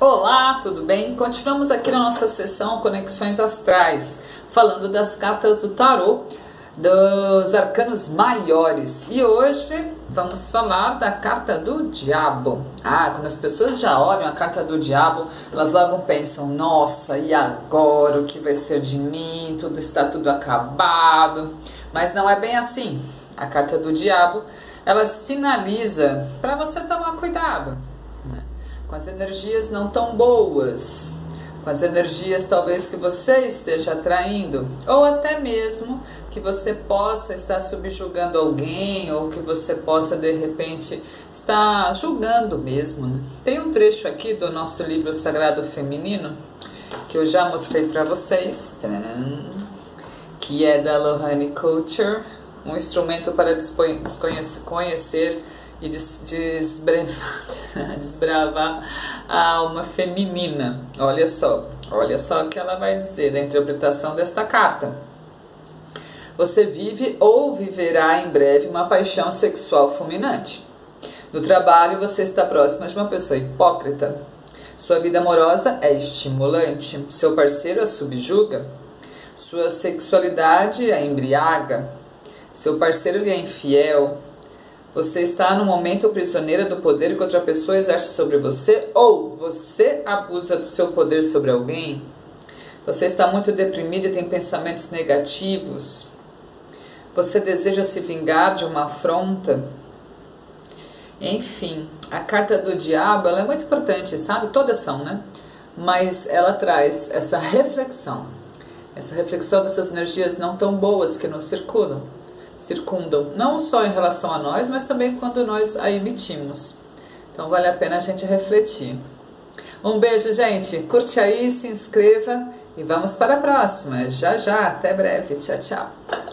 Olá, tudo bem? Continuamos aqui na nossa sessão Conexões Astrais, falando das cartas do tarô, dos arcanos maiores. E hoje vamos falar da carta do diabo. Quando as pessoas já olham a carta do diabo, elas logo pensam, nossa, e agora o que vai ser de mim? Tudo acabado. Mas não é bem assim. A carta do diabo, ela sinaliza para você tomar cuidado, né? Com as energias não tão boas, com as energias talvez que você esteja atraindo, ou até mesmo que você possa estar subjugando alguém, ou que você possa de repente estar julgando mesmo, né? Tem um trecho aqui do nosso livro Sagrado Feminino, que eu já mostrei para vocês, que é da Lohane Couture, um instrumento para conhecer e desbravar a alma feminina. Olha só o que ela vai dizer da interpretação desta carta. Você vive ou viverá em breve uma paixão sexual fulminante. No trabalho você está próxima de uma pessoa hipócrita. Sua vida amorosa é estimulante. Seu parceiro a subjuga. Sua sexualidade a embriaga. Seu parceiro lhe é infiel. Você está no momento prisioneira do poder que outra pessoa exerce sobre você, ou você abusa do seu poder sobre alguém. Você está muito deprimida e tem pensamentos negativos. Você deseja se vingar de uma afronta. Enfim, a carta do diabo, ela é muito importante, sabe? Todas são, né? Mas ela traz essa reflexão dessas energias não tão boas que nos circundam, não só em relação a nós, mas também quando nós a emitimos. Então vale a pena a gente refletir. Um beijo, gente, curte aí, se inscreva e vamos para a próxima. Já, até breve, tchau, tchau.